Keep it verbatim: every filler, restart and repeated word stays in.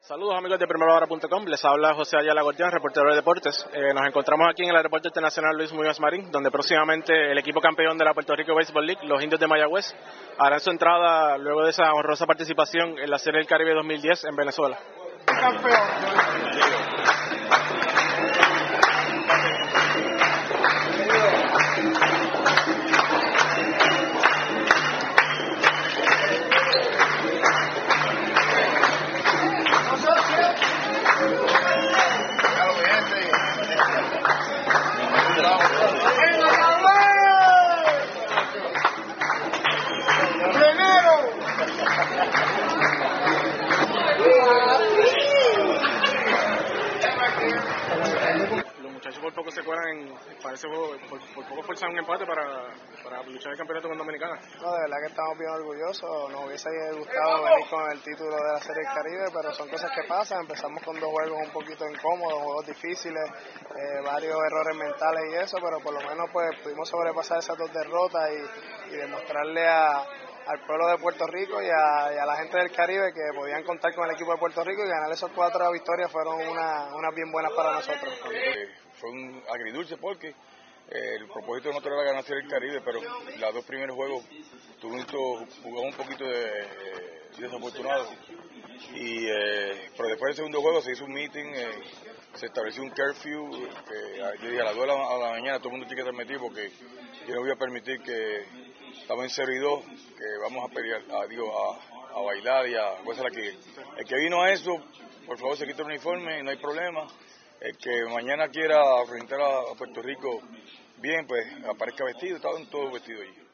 Saludos amigos de primera hora punto com, les habla José Ayala Gordián, reportero de deportes. Eh, nos encontramos aquí en el Aeropuerto Internacional Luis Muñoz Marín, donde próximamente el equipo campeón de la Puerto Rico Baseball League, los Indios de Mayagüez, harán su entrada luego de esa honrosa participación en la Serie del Caribe dos mil diez en Venezuela. Campeón. Los muchachos por poco se cuelan en, para ese juego, por, por poco forzan un empate para, para luchar el campeonato con Dominicana. No, de verdad que estamos bien orgullosos, nos hubiese gustado venir con el título de la Serie del Caribe, pero son cosas que pasan. Empezamos con dos juegos un poquito incómodos, juegos difíciles, eh, varios errores mentales y eso, pero por lo menos pues pudimos sobrepasar esas dos derrotas y, y demostrarle a al pueblo de Puerto Rico y a, y a la gente del Caribe que podían contar con el equipo de Puerto Rico, y ganar esos cuatro victorias fueron unas una bien buenas para nosotros. Eh, fue un agridulce porque eh, el propósito de nosotros era ganar el Caribe, pero los dos primeros juegos tuvimos jugamos un poquito de, eh, desafortunado, y, eh, pero después del segundo juego se hizo un meeting, eh, se estableció un curfew, que yo dije a las dos de la, a la mañana todo el mundo tiene que estar metido porque yo no voy a permitir que estamos en cero y dos, que vamos a pelear, a, digo, a, a bailar y a gozar aquí. El que vino a eso, por favor se quita el uniforme, no hay problema. El que mañana quiera representar a, a Puerto Rico bien, pues aparezca vestido, estaban todos vestidos allí.